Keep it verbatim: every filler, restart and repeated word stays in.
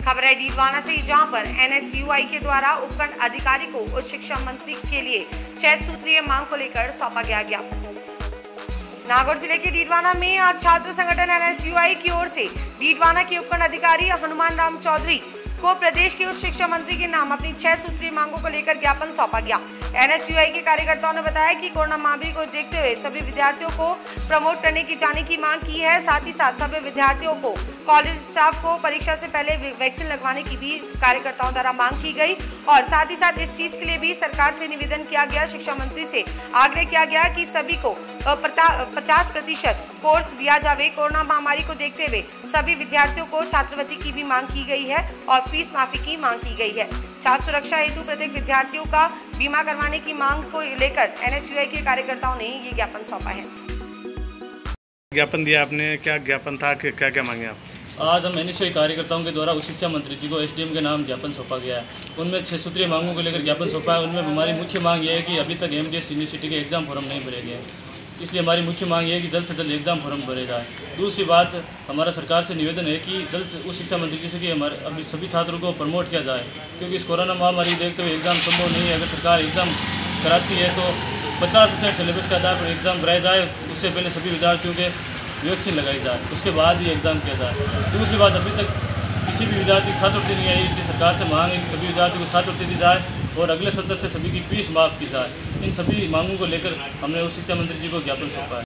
खबर है डीडवाना से, जहां पर एनएसयूआई के द्वारा उपखंड अधिकारी को उच्च शिक्षा मंत्री के लिए छह सूत्रीय मांग को लेकर सौंपा गया ज्ञापन। नागौर जिले के डीडवाना में आज छात्र संगठन एनएसयूआई की ओर से डीडवाना के उपखंड अधिकारी हनुमान राम चौधरी को प्रदेश के उच्च शिक्षा मंत्री के नाम अपनी छह सूत्रीय मांगों को लेकर ज्ञापन सौंपा गया। एनएसयूआई के कार्यकर्ताओं ने बताया कि कोरोना महामारी को देखते हुए सभी विद्यार्थियों को प्रमोट करने की जाने की मांग की है। साथ ही साथ सभी विद्यार्थियों को, कॉलेज स्टाफ को परीक्षा से पहले वैक्सीन लगवाने की भी कार्यकर्ताओं द्वारा मांग की गई और साथ ही साथ इस चीज के लिए भी सरकार से निवेदन किया गया। शिक्षा मंत्री से आग्रह किया गया कि सभी को पचास प्रतिशत कोर्स दिया जावे। कोरोना महामारी को देखते हुए सभी विद्यार्थियों को छात्रवृत्ति की भी मांग की गई है और फीस माफी की मांग की गई है। छात्र सुरक्षा हेतु प्रत्येक विद्यार्थियों का बीमा करवाने की मांग को लेकर एनएसयूआई के कार्यकर्ताओं ने ये ज्ञापन सौंपा है। ज्ञापन दिया आपने, क्या ज्ञापन था, क्या क्या मांगे आप? आज हम एनएसयूआई कार्यकर्ताओं के द्वारा उच्च शिक्षा मंत्री जी को एसडीएम के नाम ज्ञापन सौंपा गया है। उनमें छह सूत्रीय मांगों को लेकर ज्ञापन सौंपा है। उनमें हमारी मुख्य मांग यह है कि अभी तक एमडीएस यूनिवर्सिटी के एग्जाम फॉर्म नहीं भरे गए, इसलिए हमारी मुख्य मांग ये है कि जल्द से जल्द एग्जाम फॉर्म भरे जाए। दूसरी बात, हमारा सरकार से निवेदन है कि जल्द से उच्च शिक्षा मंत्री जी से कि हमारे अभी सभी छात्रों को प्रमोट किया जाए, क्योंकि इस कोरोना महामारी देखते हुए एग्जाम संभव नहीं है। अगर सरकार एग्जाम कराती है तो पचास परसेंट सिलेबस के आधार पर एग्जाम कराया जाए, उससे पहले सभी विद्यार्थियों के वैक्सीन लगाई जाए, उसके बाद ही एग्ज़ाम किया जाए। दूसरी बात, अभी तक किसी भी विद्यार्थी को छात्रवृत्ति नहीं आई, इसलिए सरकार से मांग है कि सभी विद्यार्थियों को छात्रवृत्ति दी जाए और अगले सत्र से सभी की फीस माफ़ की जाए। इन सभी मांगों को लेकर हमने उच्च शिक्षा मंत्री जी को ज्ञापन सौंपा है।